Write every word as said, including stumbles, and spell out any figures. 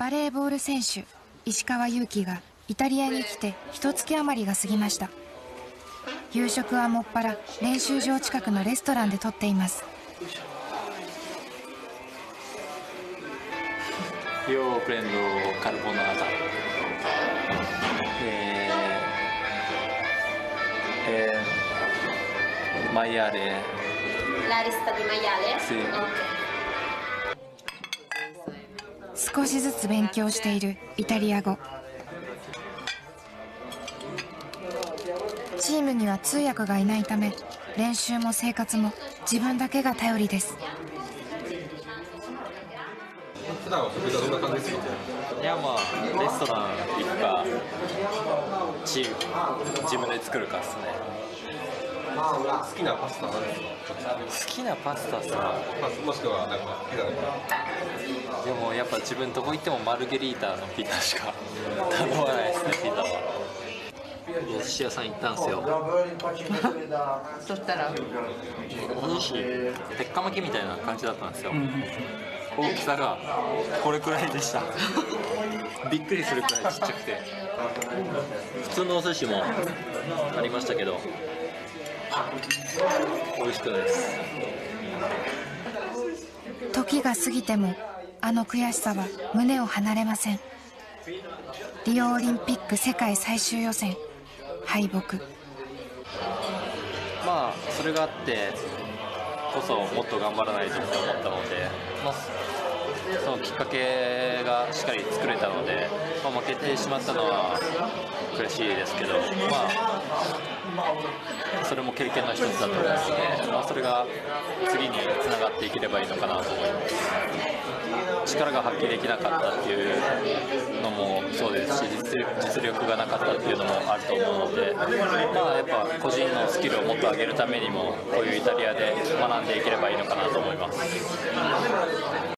バレーボール選手石川祐希がイタリアに来て一月余りが過ぎました。夕食はもっぱら練習場近くのレストランでとっています。 Io prendo carbonara e, e maiale. L'arista di maiale? Sì. Ok. 少しずつ勉強しているイタリア語。チームには通訳がいないため、練習も生活も自分だけが頼りです。 普段は食事はどんな感じですか？ いや、まあレストラン行くかチーム自分で作るかですね。 好きなパスタは何ですか？ 好きなパスタっすか？ まあ、もしくはなんかピザでも。 でもやっぱ自分どこ行ってもマルゲリータのピザしか頼まないですね。ピザはお寿司屋さん行ったんですよ。 そしたらお寿司鉄火巻きみたいな感じだったんですよ、うん、大きさがこれくらいでしたびっくりするくらいちっちゃくて、普通のお寿司もありましたけど美味しくないです。 時が過ぎてもあの悔しさは胸を離れません。リオオリンピック世界最終予選敗北。 まあそれがあってこそもっと頑張らないとって思ったので、まあ、そのきっかけがしっかり作れたので、まあ、負けてしまったのは悔しいですけど、まあそれも経験の一つだと思うので、まあ、それが次につながっていければいいのかなと思います。力が発揮できなかったっていうのもそうですし、実力、実力がなかったっていうのもあると思うので、まあ、やっぱ個人のスキルをもっと上げるためにもこういうイタリアで学んでいければいいのかなと思います。